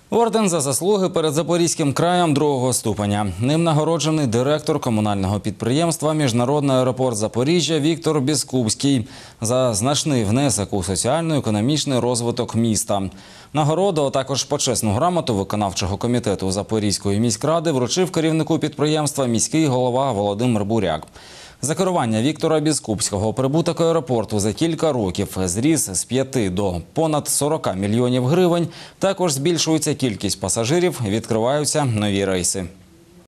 Орден за заслуги перед Запорізьким краєм другого ступеня. Ним нагороджений директор комунального підприємства «Міжнародний аеропорт Запоріжжя» Віктор Біскупський за значний внесок у соціально-економічний розвиток міста. Нагороду, а також почесну грамоту виконавчого комітету Запорізької міськради вручив керівнику підприємства міський голова Володимир Буряк. За керування Віктора Біскупського прибуток аеропорту за кілька років зріс з 5 до понад 40 мільйонів гривень. Також збільшується кількість пасажирів, відкриваються нові рейси.